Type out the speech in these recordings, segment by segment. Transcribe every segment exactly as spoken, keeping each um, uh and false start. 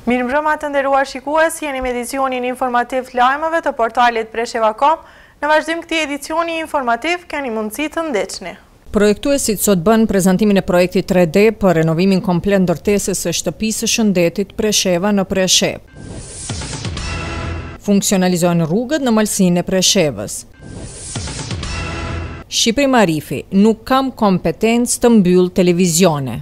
Mirëmbrëma të nderuar shikues, jeni me edicionin informativ të lajmeve të portalit Presheva punët com. Në vazhdim këtij edicioni informativ keni mundësi të ndëqni. Projektuesit sot bën prezantimin e projektit tre D për renovimin komplet ndërtesës së shtëpisë së shëndetit Presheva në Preshev. Funksionalizojnë rrugët në malsinë e Preshevës. Shqipëri Marifi nuk kam kompetencë të mbyll televizione.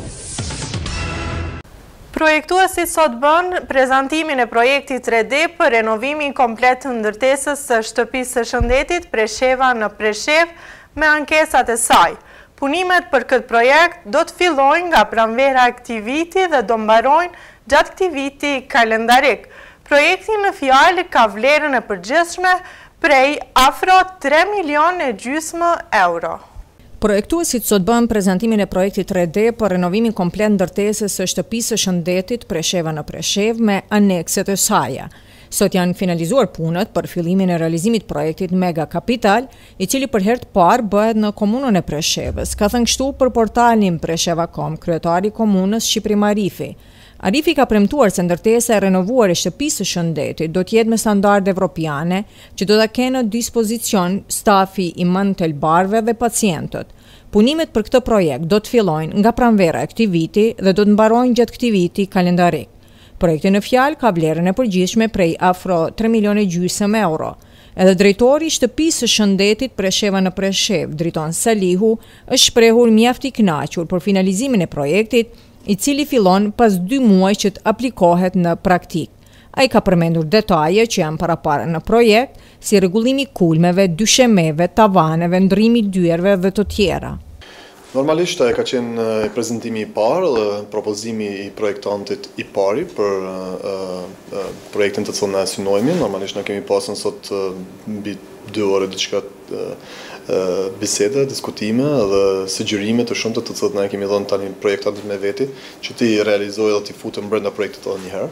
Projektuesit sot bën prezantimin e projektit tre D për renovimin komplet të ndërtesës së shtëpisë së shëndetit Presheva në Preshev me ankesat e saj. Punimet për këtë projekt do të fillojnë nga pranvera e këtij viti dhe do mbarojnë gjatë këtij viti kalendarik. Projekti në fjalë ka vlerën e përgjithshme prej afro tre milion e gjysmë euro. Projektuesit sot bën prezantimin e projektit tre D për renovimin komplet ndërtesës së shtëpisë së shëndetit Presheva në Preshev me anekset e saj. Sot janë finalizuar punët për fillimin e realizimit projektit Mega Kapital, i cili për herë të parë bëhet në komunën e Preshevës. Ka thënë kështu për portalin Presheva punët com kryetari i komunës Shqipëri Marifi. Arifi ka premtuar se ndërtesa e renovuar e shtëpisë së shëndetit do të jetë me standarde evropiane, që do ta kenë në dispozicion stafi i mentelbarëve dhe pacientët. Punimet për këtë projekt do të fillojnë nga pranvera e këtij viti dhe do të mbarojnë gjatë këtij viti kalendarik. Projekti në fjalë ka vlerën e përgjithshme prej afro tre milion e gjysmë euro. Edhe drejtori i shtëpisë së shëndetit Presheva në Preshev, Driton Salihu, është shprehur mjaft i kënaqur për finalizimin e projektit, i cili fillon pas dy muaj që të aplikohet në praktik. Ai ka përmendur detaje që janë parapara në projekt, si rregullimi i kulmeve, dyshemeve, tavaneve, ndrrimi i dyerve dhe të tjera. Normalisht e ka qenë prezantimi i parë dhe propozimi i projektantit i pari për uh, uh, projektin të cilën ne synojmë. Normalisht ne kemi pasur sot mbi uh, dy orë diçka uh, bisede, diskutime dhe sugjerime të shumta të cilat ne kemi dhënë tani projektantit me veti, që ti realizojë dhe ti futën brenda projektit edhe një herë.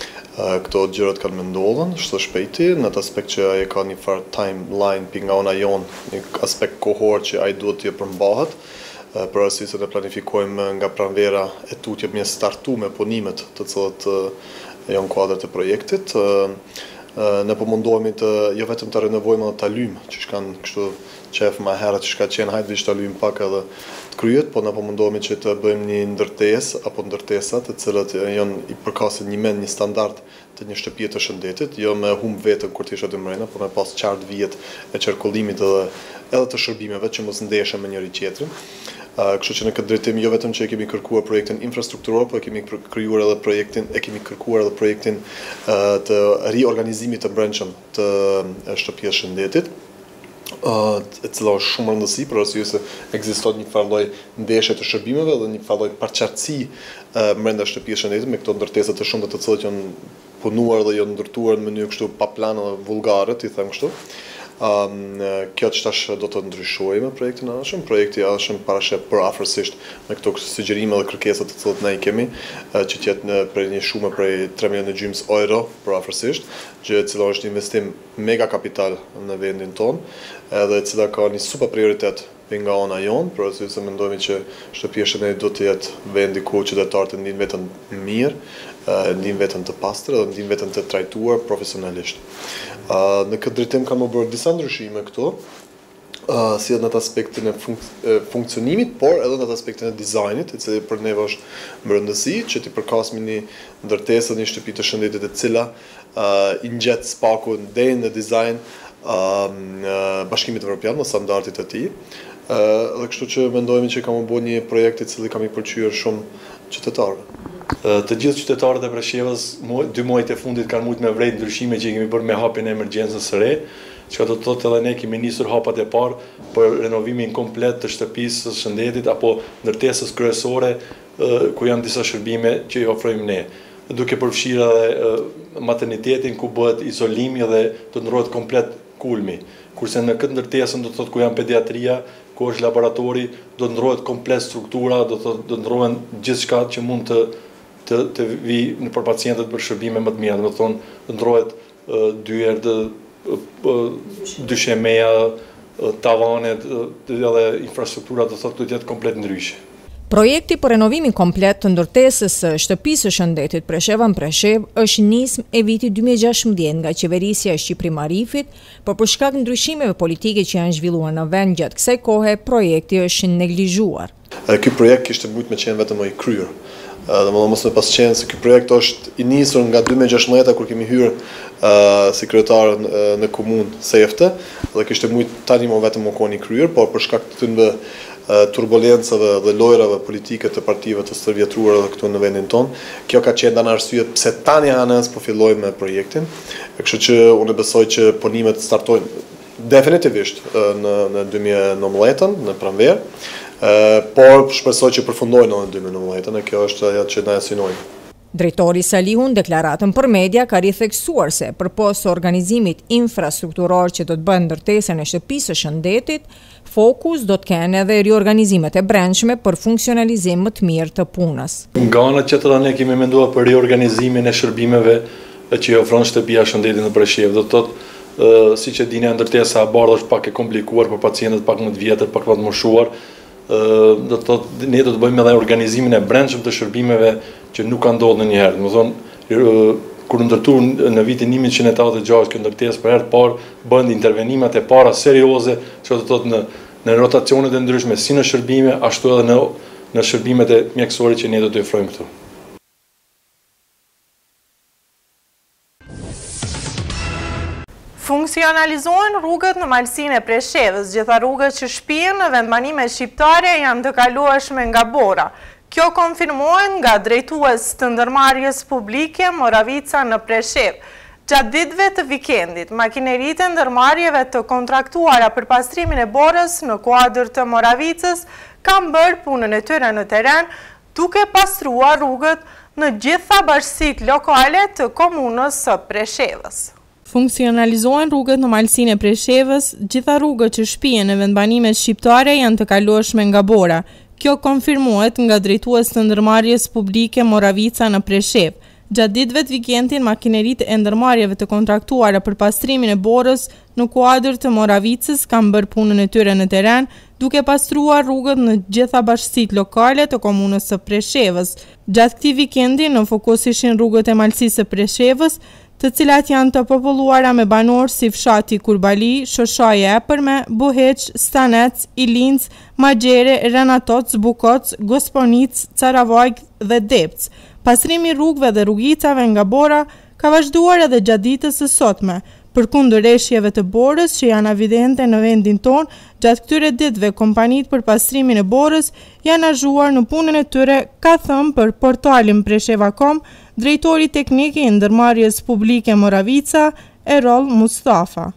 Këto gjërat kanë më ndodhur çdo shpejti në atë aspekt që ai ka një far timeline pi nga ona jon, një aspekt kohor që ai duhet të përmbahet. Për arsye se ne planifikojmë nga pranvera e tutje me startu me punimet të cilat janë kuadrat e projektit. Ne po mundohemi të jo vetëm të renovojmë edhe ta lymë, që kanë kështu qef më herët që ka qenë hajtë vishë të lymë pak edhe të kryet, po ne po mundohemi që të bëjmë një ndërtesë apo ndërtesat të cilat janë i përkasin një mend, një standard të një shtëpie të shëndetit, jo me humb vetën kur të isha dy mrena, por me pas qartë vijet e qarkullimit edhe edhe të shërbimeve që mos ndeshen me njëri tjetrin. Kështu që në këtë drejtim jo vetëm që e kemi kërkuar projektin infrastrukturor, por e kemi krijuar edhe projektin, e kemi kërkuar edhe projektin të riorganizimit të brendshëm të shtëpisë shëndetit, e cila është shumë rëndësi për arsye se ekziston një farë lloj ndeshje të shërbimeve dhe një farë lloj paraqartësi brenda shtëpisë shëndetit me këto ndërtesa të shumta të cilat janë punuar dhe janë ndërtuar në mënyrë kështu pa plan dhe vullgare, i them kështu. Um, kjo që tash do të ndryshojë me projektin e ardhshëm. Projekti i ardhshëm parashef për afërsisht me këto sugjerime dhe kërkesat të cilat ne i kemi, që të jetë në për një shumë prej tre milion e gjysmë euro për afërsisht, që e cila është investim mega kapital në vendin tonë, edhe e cila ka një super prioritet nga ona jonë, për arsye se mendojmë që shtëpia e shëndetit do të jetë vendi ku qytetarët ndin veten mirë, ndin veten të pastër dhe ndin veten të trajtuar profesionalisht. Në këtë drejtim kanë më bërë disa ndryshime këtu, si edhe në atë aspektin e funksionimit, por edhe në atë aspektin e dizajnit, i cili për neve është më rëndësi, që ti përkasim një ndërtesë, një shtëpi të shëndetit e cila i ngjet spakun deri në dizajn Bashkimit Evropian në standardet e tij. Dhe kështu që mendojmë që kam bërë një projekt i cili kam i pëlqyer shumë qytetarëve. Të gjithë qytetarët e Preshevës, dy muajt e fundit kanë mujt me vrejt ndryshime që i kemi bërë me hapjen e emergjencës së re, që do të thotë edhe ne kemi nisur hapat e parë për renovimin komplet të shtëpisë së shëndetit apo ndërtesës kryesore ku janë disa shërbime që i ofrojmë ne. Duke përfshirë edhe maternitetin ku bëhet izolimi dhe të ndrohet komplet kulmi. Kurse në këtë ndërtesën do të thotë ku janë pediatria, ku është laboratori, do të ndrohet komplet struktura, do të do ndrohen gjithçka që mund të të të vi në për pacientët për shërbime më të mira, do të thonë do ndrohet dyer, dyshemeja, tavanet dhe infrastruktura do të thotë do të jetë komplet ndryshe. Projekti për renovimin komplet të ndërtesës së shtëpisë së shëndetit Presheva-Preshev është nismë e vitit dy mijë e gjashtëmbëdhjetë nga qeverisja e Shqipëri-Marifit, por për shkak ndryshimeve politike që janë zhvilluar në vend gjatë kësaj kohe, projekti është neglizhuar. Ky projekt kishte mujt me qenë vetëm i kryer. Dhe më mos me pas qenë se ky projekt është i nisur nga dy mijë e gjashtëmbëdhjetë kur kemi hyrë uh, sekretar në, në komunë Sefte dhe kishte mujt tani më vetëm më koni kryer, por për shkak të këtyre uh, turbulencave dhe lojrave politike të partive të stërvjetruara këtu në vendin tonë, kjo ka qenë një arsye pse tani anës po fillojmë me projektin. Kështu që unë besoj që punimet startojnë definitivisht uh, në në dy mijë e nëntëmbëdhjetë në pranverë. Uh, por shpresoj që përfundojnë në dy mijë e nëntëmbëdhjetë, kjo është ajo që na synojnë. Drejtori Salihun deklaratën për media ka ritheksuar se përpos organizimit infrastrukturor që do të bëjë ndërtesën e shtëpisë së shëndetit, fokus do të kenë edhe riorganizimet e brendshme për funksionalizim më të mirë të punës. Nga ana tjetër ne kemi menduar për riorganizimin e shërbimeve që ofron shtëpia e shëndetit në Preshev. Do të thotë, uh, siç e dini, ndërtesa e bardhë është pak e komplikuar për pacientët pak më të vjetër, pak më të moshuar. Do të thotë, ne do të bëjmë edhe organizimin e brendshëm të shërbimeve që nuk ka ndodhur ndonjëherë. Do të thonë, kur ndërtuar në vitin një mijë e nëntëqind e tetëdhjetë e gjashtë kjo ndërtesë për herë të parë bën intervenimet e para serioze, që do të thotë në në rotacionet e ndryshme si në shërbime, ashtu edhe në në shërbimet e mjekësore që ne do të ofrojmë këtu. Funksionalizohen rrugët në malsinë e Preshevës, gjitha rrugët që shpihen në vendbanimet shqiptare janë të kalueshme nga bora. Kjo konfirmohet nga drejtues të ndërmarrjes publike Moravica në Preshev. Gjatë ditëve të vikendit, makineritë e ndërmarrjeve të kontraktuara për pastrimin e borës në kuadër të Moravicës kanë bërë punën e tyre në teren, duke pastruar rrugët në gjitha bashkisit lokale të komunës së Preshevës. Funksionalizohen rrugët në malsinë e Preshevës, gjitha rrugët që shpihen në vendbanimet shqiptare janë të kalueshme nga bora. Kjo konfirmohet nga drejtues të ndërmarrjes publike Moravica në Preshev. Gjatë ditëve të vikendit, makineritë e ndërmarrjeve të kontraktuara për pastrimin e borës në kuadër të Moravicës kanë bërë punën e tyre në teren, duke pastruar rrugët në gjitha bashkisit lokale të komunës së Preshevës. Gjatë këtij vikendi në fokus ishin rrugët e malsisë së Preshevës, të cilat janë të populluara me banorë si fshati Kurbali, Shoshaja Epërme, Buheq, Stanec, Ilinc, Magjere, Renatoc, Bukoc, Gosponic, Caravajk dhe Depc. Pastrimi i rrugëve dhe rrugicave nga bora ka vazhduar edhe gjatë ditës së sotme, përkundër rreshjeve të borës që janë evidente në vendin tonë. Gjatë këtyre ditëve kompanitë për pastrimin e borës janë azhuar në punën e tyre, ka thënë për portalin Presheva punët com drejtori teknik i ndërmarrjes publike Moravica, Erol Mustafa.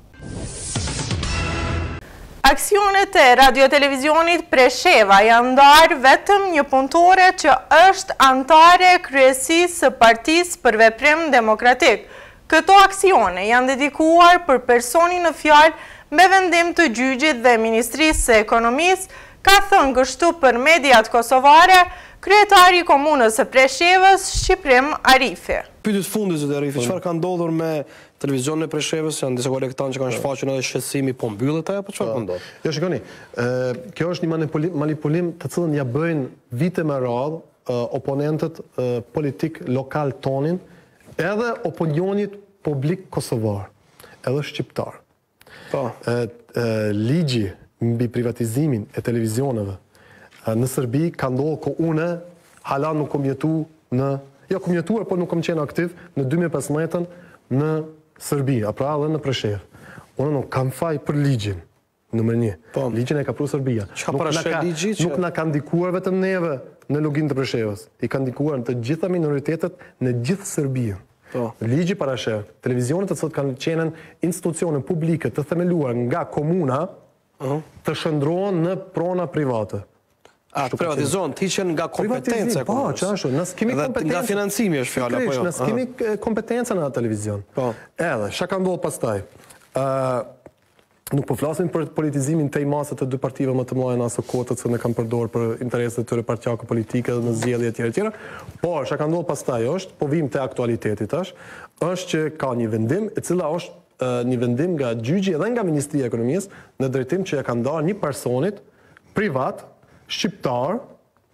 Aksionet e radiotelevizionit Presheva janë ndarë vetëm një punëtore që është antare e kryesisë së Partisë për Veprim Demokratik. Këto aksione janë dedikuar për personin në fjalë me vendim të gjyqit dhe Ministrisë së Ekonomisë, ka thënë kështu për mediat kosovare kryetari i komunës së Preshevës, Shqiprim Arifi. Pyetjes fundit zot Arifi, çfarë ka ndodhur me televizionin e Preshevës? Janë disa kolektanë që kanë shfaqur edhe shqetësimi, po mbyllet ajo apo çfarë po ndodh? Jo, shikoni, kjo është një manipulim të cilën ja bëjnë vite me radhë oponentët politik lokal tonin, edhe opinionit publik kosovar, edhe shqiptar. Po. Ligji mbi privatizimin e televizioneve në Serbi ka ndodhur ku une hala nuk kom jetu në, jo kom jetuar, por nuk kom qenë aktiv në dy mijë e pesëmbëdhjetë në Serbi, a pra edhe në Preshev. Unë nuk kam faj për ligjin, nëmër një. Ligjin e ka pru Serbia. Nuk na ka ndikuar vetëm neve në login të Preshevës. I ka ndikuar në të gjitha minoritetet në gjithë Serbia. Ligji parashef, televizionet të cilët kanë qenë institucione publike të themeluar nga komuna të shëndrohen në prona private. A, të privatizohen, të hiqen nga kompetenca e komunës. Po, që ashtu, nësë kemi kompetenca... Nga financimi është fjalla, po jo. Nësë kemi kompetenca në televizion. Edhe, shka ka ndodhë pastaj. Nuk po flasim për politizimin të i masët të dy partive më të mëdha në aso kotët që ne kam përdorë për intereset të tyre partjake politike dhe në zgjedhje etj etj. Por, shka ka ndodhë pastaj është, po vim të aktualitetit është, është që ka një vendim, e cila është një vendim nga gjyqi edhe nga Ministria e Ekonomisë në drejtim që ja ka ndarë një personit privat shqiptar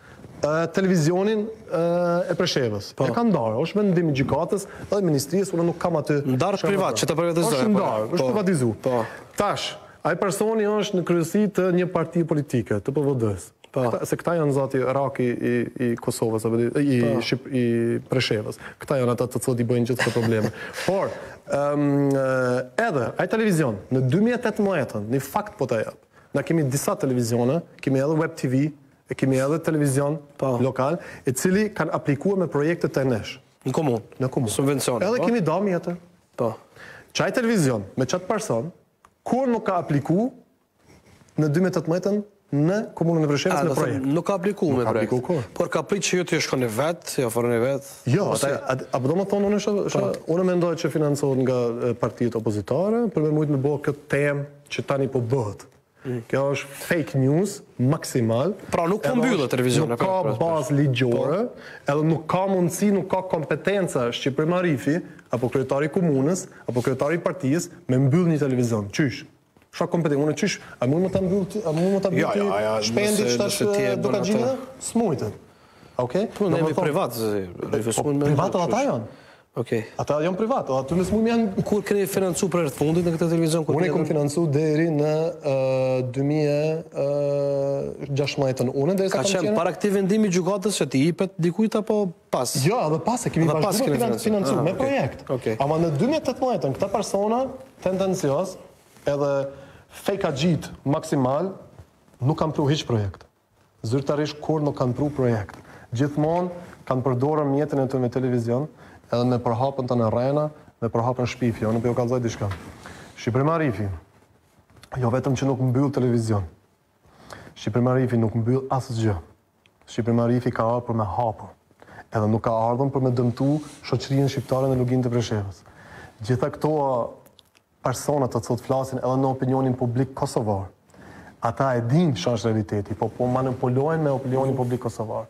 televizionin e Preshevës. E ka ndarë, është mendim i gjykatës dhe ministrisë, unë nuk kam aty. Ndarë privat, që të privatizojnë. Është ndarë, është privatizu. Tash, ai personi është në kryesi të një parti politike, të P V D-s. Se këta janë zati Raki i Kosovës, i Preshevës. Këta janë ata të thotë i bëjnë gjithë të probleme. Por, edhe, ai televizion, në dy mijë e tetëmbëdhjetë, një fakt po të jap, na kemi disa televizione, kemi edhe Web T V, e kemi edhe televizion lokal, e cili kanë aplikuar me projekte të nesh. Në komun? Në komun. Subvencione. Edhe kemi dami atë. Qaj televizion, me qatë person, kur nuk ka apliku në dy mijë e tetëmbëdhjetë në komunën e Preshevës në projekt. Nuk ka apliku me projekt. Por ka prit që ju të shkoni vetë, jo forën e vetë? Jo, apo do më thonë, unë mendoj që financohet nga partijet opozitare, për me mujtë me bo këtë temë që tani po bëhet. Kjo është fake news maksimal. Pra nuk po mbyllë televizion. Nuk ka bazë ligjore, edhe nuk ka mundësi, nuk ka kompetenca Shqipëri Marifi, apo kryetari komunës, apo kryetari partijës, me mbyllë një televizion. Qysh? Shka kompetent, unë qysh, a mund më të mbyllë shpendit që tash duka gjinë? S'mujtët. Po, ne jemi privat. Privat ata janë. Ata janë privat, aty me s'mujmë janë... Kur keni financu për rrët fundit në këtë televizion? Unë e kom financu deri në dy mijë e gjashtëdhjetë unë. Ka qenë para këti vendimi gjykatës që ti ipet dikujt apo pas? Jo, edhe pas, e kemi vazhdu me financu, me projekt. Ama në dy mijë e tetëmbëdhjetë, këta persona tendencios, edhe fejkagjit maksimal, nuk kanë pru hiq projekt. Zyrtarish kur nuk kanë pru projekt. Gjithmonë kanë përdorën mjetën e të me televizion, edhe me përhapën të në rena, me përhapën shpifja. Unë për jo kalzoj dishka. Shqipëri Marifi, jo vetëm që nuk mbyll televizion. Shqipëri Marifi nuk mbyll asë gjë. Shqipëri Marifi ka ardhur për me hapur. Edhe nuk ka ardhur për me dëmtu shoqërinë shqiptare në Lugin të Preshevës. Gjitha këto personat të thotë flasin edhe në opinionin publik kosovar. Ata e din që është realiteti, po po manipulojnë me opinionin publik kosovar.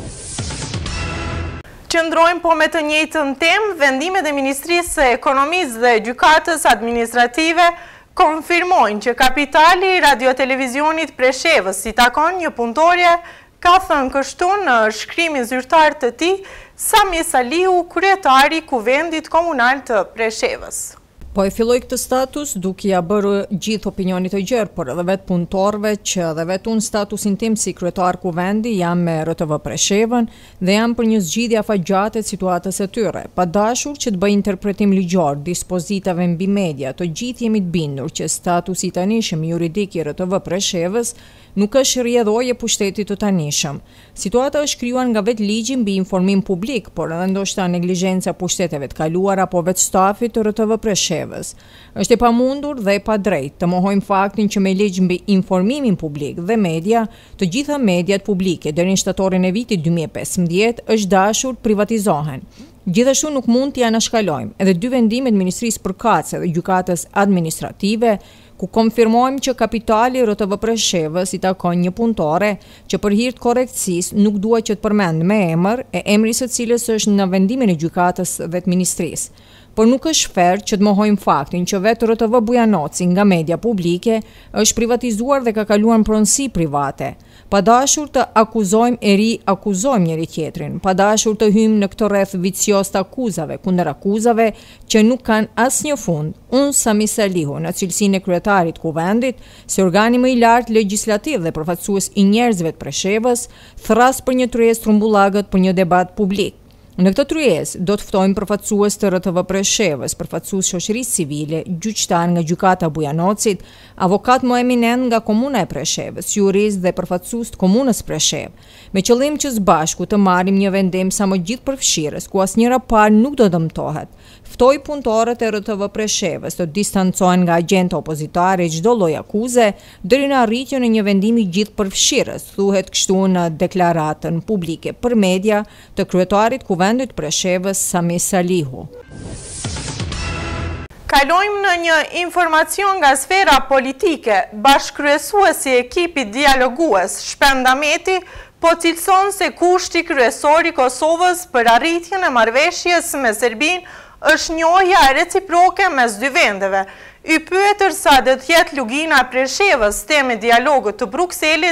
Qëndrojmë po me të njëjtën temë, vendimet e Ministrisë së Ekonomisë dhe Gjykatës Administrative konfirmojnë që kapitali i radiotelevizionit Preshevës, si takon një punëtorje, ka thënë kështu në shkrimin zyrtar të tij Sami Salihu, kryetari i Kuvendit Komunal të Preshevës. Po e filloj këtë status duke ja bërë gjithë opinionit të gjerë, por edhe vetë punëtorve që edhe vetë unë statusin tim si kryetar kuvendi jam me R T V Preshevën dhe jam për një zgjidhje afatgjate të situatës e tyre. Pa dashur që të bëj interpretim ligjor dispozitave mbi media, të gjithë jemi të bindur që statusi i tanishëm juridik i R T V Preshevës nuk është rrjedhoje pushtetit të tanishëm. Situata është krijuar nga vetë ligji mbi informim publik, por edhe ndoshta neglizhenca pushteteve të kaluara apo vetë stafit të R T V Preshevës. Është e pamundur dhe e padrejtë të mohojmë faktin që me ligj mbi informimin publik dhe media, të gjitha mediat publike deri në shtatorin e vitit dy mijë e pesëmbëdhjetë është dashur privatizohen. Gjithashtu nuk mund t'i anashkalojmë edhe dy vendimet Ministrisë Përkatëse dhe Gjykatës Administrative, ku konfirmojmë që kapitali R T V Preshevës i takon një punëtore që për hir të korrektësisë nuk dua që të përmend me emër e emri së cilës është në vendimin e gjykatës dhe të ministrisë. Por nuk është fair që të mohojmë faktin që vetë R T V Bujanoci nga media publike është privatizuar dhe ka kaluar në pronësi private. Pa dashur të akuzojmë e ri akuzojmë njëri tjetrin, pa dashur të hymë në këtë rreth vicioz të akuzave kundër akuzave që nuk kanë asnjë fund. Unë Sami Salihu, në cilësinë e kryetarit kuvendit, si organi më i lartë legjislativ dhe përfaqësues i njerëzve të Preshevës, thras për një tryezë trumbullakët për një debat publik. Në këtë tryezë do të ftojmë përfaqësues të R T V Preshevës, përfaqësues shoqërisë civile, gjyqtar nga gjykata Bujanocit, avokat më eminent nga komuna e Preshevës, jurist dhe përfaqësues të komunës Preshevë, me qëllim që së bashku të marrim një vendim sa më gjithëpërfshirës, ku asnjëra palë nuk do dëmtohet. Ftoj punëtorët e R T V Preshevës të distancohen nga agjentë opozitare çdo lloj akuze deri në arritjen e një vendimi gjithëpërfshirës, thuhet kështu në deklaratën publike për media të kryetarit kuvendit Preshevës Sami Salihu. Kalojmë në një informacion nga sfera politike. Bashkëkryesuesi i ekipit dialogues Shpenda Meti po cilëson se kushti kryesor i Kosovës për arritjen e marrëveshjes me Serbinë është njohja reciproke mes dy vendeve. I pyetër sa do të jetë Lugina e Preshevës temë dialogut të Brukselit,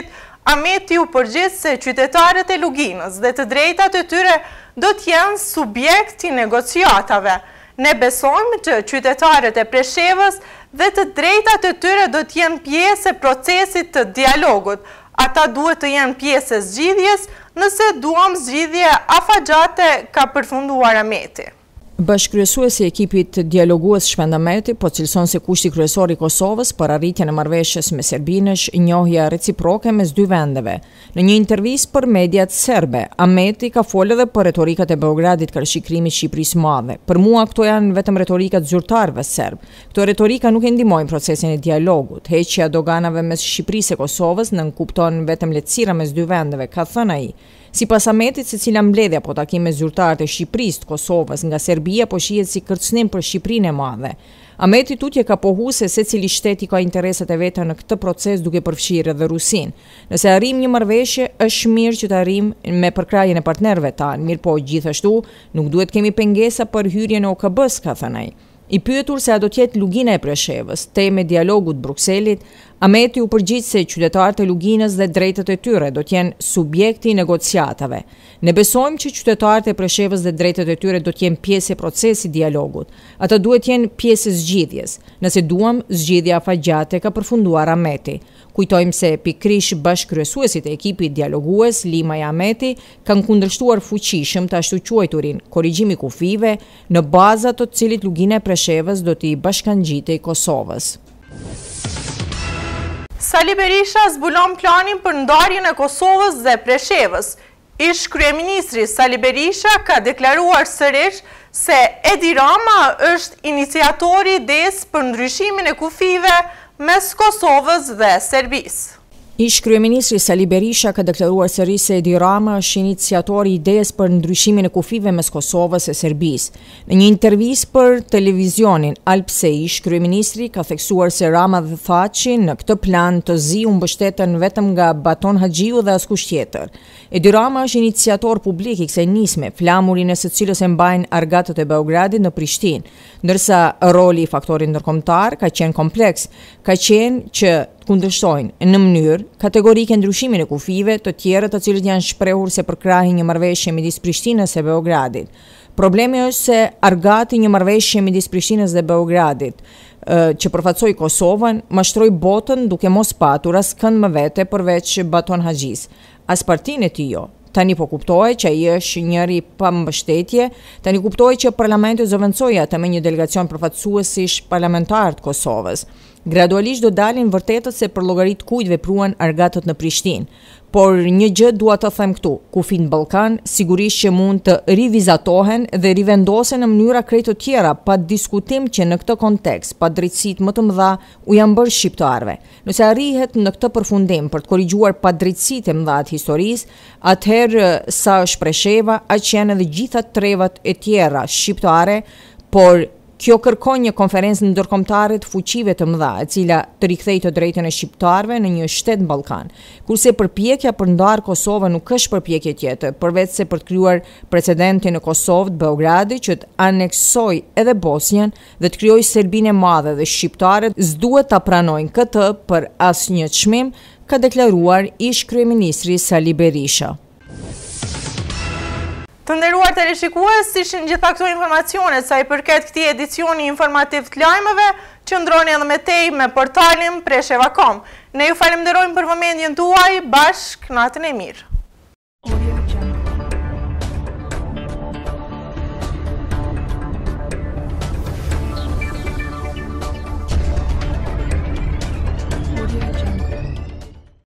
Ameti u përgjith se qytetarët e Luginës dhe të drejtat e tyre do t'jenë subjekt i negociatave. Ne besojmë që qytetarët e Preshevës dhe të drejtat e tyre do t'jenë pjesë e procesit të dialogut. Ata duhet të jenë pjesë e zgjidhjes, nëse duam zgjidhje afagjate, ka përfunduar Ameti. Bashkëkryesuesi i ekipit dialogues Shpend Ameti po cilëson se kushti kryesor i Kosovës për arritjen e marrëveshjes me Serbinë është njohja reciproke mes dy vendeve. Në një intervistë për mediat serbe, Ameti ka folë edhe për retorikat e Beogradit kërë shikrimit Shqipërisë madhe. Për mua këto janë vetëm retorikat zyrtarëve serb. Këto retorika nuk e ndihmojnë procesin e dialogut. Heqja doganave mes Shqipërisë e Kosovës nënkupton vetëm lehtësira mes dy vendeve, ka thënë ai. Sipas Ametit, secila mbledhje apo takim me zyrtarët e Shqipërisë të Kosovës nga Serbia po shihet si kërcënim për Shqipërinë e madhe. Ameti tutje ka pohu se secili shteti ka interesat e veta në këtë proces duke përfshirë edhe Rusinë. Nëse arrim një marrëveshje, është mirë që të arrim me përkrahjen e partnerëve tanë, mirë po gjithashtu nuk duhet kemi pengesa për hyrjen e O K B-s, ka thënë ai. I pyetur se a do t'jetë Lugina e Preshevës, temë e dialogut Brukselit, Ameti u përgjigj se qytetarët e Luginës dhe drejtat e tyre do t'jenë subjekti i negociatave. Ne besojmë që qytetarët e Preshevës dhe drejtat e tyre do t'jenë pjesë e procesit dialogut. Ata duhet t'jenë pjesë e zgjidhjes. Nëse duam, zgjidhja afagjate, ka përfunduar Ameti. Kujtojmë se pikrish bashkëkryesuesit e ekipit dialogues, Lima e Ameti, kanë kundërshtuar fuqishëm të ashtu quajturin korrigjimi kufive në baza të cilit Lugina e Preshevës do t'i bashkangjitej Kosovës. Sali Berisha zbulon planin për ndarjen e Kosovës dhe Preshevës. Ish kryeministri Sali Berisha ka deklaruar sërish se Edi Rama është iniciatori i idesë për ndryshimin e kufive mes Kosovës dhe Serbisë. Ish kryeministri Sali Berisha ka deklaruar sërish se Edi Rama është iniciatori i idesë për ndryshimin e kufive mes Kosovës e Serbisë. Në një intervistë për televizionin Alpse, ish kryeministri ka theksuar se Rama dhe Thaçi në këtë plan të zi u mbështetën vetëm nga Baton Haxhiu dhe askush tjetër. Edi Rama është iniciator publik i kësaj nisme, flamurin e së cilës e mbajnë argatët e Beogradit në Prishtinë, ndërsa roli i faktorit ndërkombëtar ka qenë kompleks, ka qenë që kundërshtojnë në mënyrë kategorike ndryshimin e kufive të tjerë të cilët janë shprehur se përkrahin një marrëveshje midis Prishtinës e Beogradit. Problemi është se argati një marrëveshje midis Prishtinës dhe Beogradit që përfaqësoi Kosovën mashtroi botën duke mos patur askënd më vete përveç Baton Haxhis. As partinë e tij jo. Tani po kuptohet që ai është njëri pa mbështetje, tani kuptohet që parlamenti zëvendësoi atë me një delegacion përfaqësuesish parlamentar të Kosovës. Gradualisht do dalin vërtetët se për llogarit kujt vepruan argatët në Prishtinë. Por një gjë dua të them këtu, kufit në Ballkan sigurisht që mund të rivizatohen dhe rivendosen në mënyra krejt të tjera, pa diskutim që në këtë kontekst, pa drejtësitë më të mëdha u janë bërë shqiptarëve. Nëse arrihet në këtë përfundim për të korrigjuar pa drejtësitë e mëdha të historisë, atëherë sa është Presheva, aq janë edhe gjitha trevat e tjera shqiptare, por kjo kërkon një konferencë ndërkombëtare të fuqive të mëdha, e cila të rikthejë të drejtën e shqiptarëve në një shtet në Ballkan. Kurse përpjekja për ndar Kosovën nuk është përpjekje tjetër, përveç se për të krijuar precedentin në Kosovë të Beogradit që të aneksoj edhe Bosnjën dhe të krijojë Serbinë e madhe dhe shqiptarët s'duhet ta pranojnë këtë për asnjë çmim, ka deklaruar ish kryeministri Sali Berisha. Të nderuar teleshikues, ishin gjitha këto informacione sa i përket këtij edicioni informativ të lajmeve, qëndroni edhe me tej me portalin presheva punët com. Ne ju falenderojmë për vëmendjen tuaj, bashkë natën e mirë.